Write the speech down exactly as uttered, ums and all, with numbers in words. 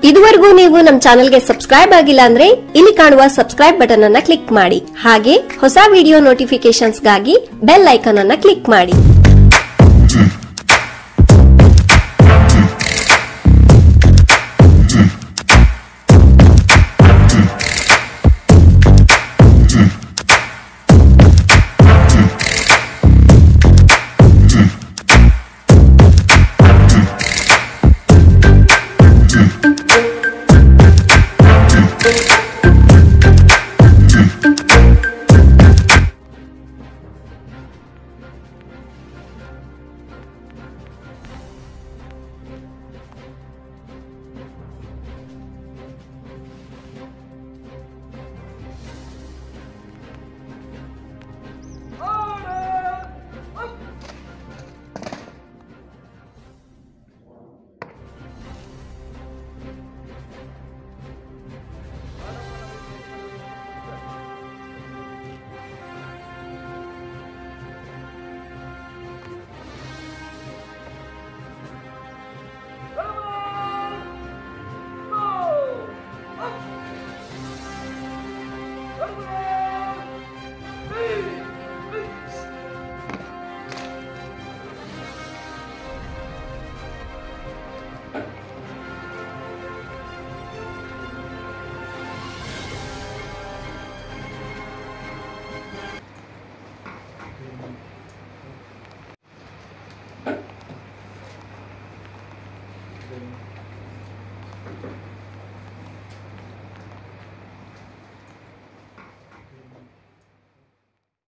ಇದುವರೆಗೂ ನೀವು ನಮ್ಮ ಚಾನೆಲ್ಗೆ ಸಬ್ಸ್ಕ್ರೈಬ್ ಆಗಿಲ್ಲ ಅಂದ್ರೆ ಇಲ್ಲಿ ಕಾಣುವ ಸಬ್ಸ್ಕ್ರೈಬ್ ಬಟನ್ ಅನ್ನ ಕ್ಲಿಕ್ ಮಾಡಿ. ಹಾಗೆ ಹೊಸ ವಿಡಿಯೋ ನೋಟಿಫಿಕೇಶನ್ಸ್ ಗಾಗಿ ಬೆಲ್ ಐಕಾನ್ ಅನ್ನ ಕ್ಲಿಕ್ ಮಾಡಿ.